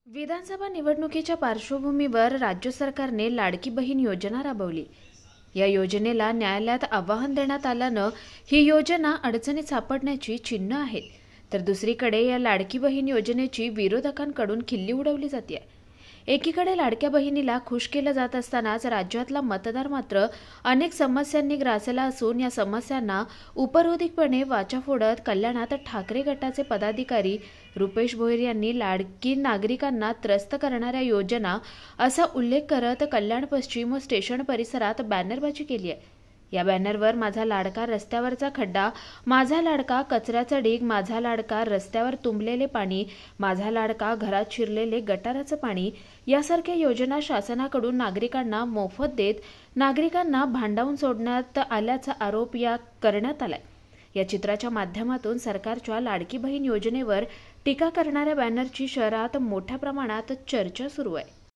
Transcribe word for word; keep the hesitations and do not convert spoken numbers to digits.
विधानसभा निवडणुकीच्या पार्श्वभूमीवर राज्य सरकारने लाडकी बहीण योजना राबवली। या योजनेला न्यायालयात आव्हान देण्यात आल्यानं ही योजना अडचणीत सापडण्याची चिन्ह आहेत। तर दुसरीकडे या लाडकी बहीण योजनेची विरोधकांकडून खिल्ली उडवली जाते। एकीकडे लाडक्या बहिणीला खुश केलं जात असतानाच राज्यातला मतदार मात्र अनेक समस्यांनी ग्रासला असून या समस्यांना उपरोधिकपणे वाचा फोडत कल्याणात ठाकरे गटाचे पदाधिकारी रुपेश भोईर यांनी लाडकी नागरिकांना त्रस्त करणाऱ्या योजना असा उल्लेख करत कल्याण पश्चिम व स्टेशन परिसरात बॅनरबाजी केली आहे। या बॅनरवर माझा लाडका रस्त्यावरचा खड्डा, माझा लाडका कचऱ्याचा ढीग, माझा लाडका रस्त्यावर तुंबलेले पाणी, माझा लाडका घरात शिरलेले गटाराचं पाणी यासारख्या योजना शासनाकडून नागरिकांना मोफत देत नागरिकांना भांडावून सोडण्यात आल्याचा आरोप या करण्यात आलाय। या चित्राच्या माध्यमातून सरकारच्या लाडकी बहीण योजनेवर टीका करणाऱ्या बॅनरची शहरात मोठ्या प्रमाणात चर्चा सुरू आहे।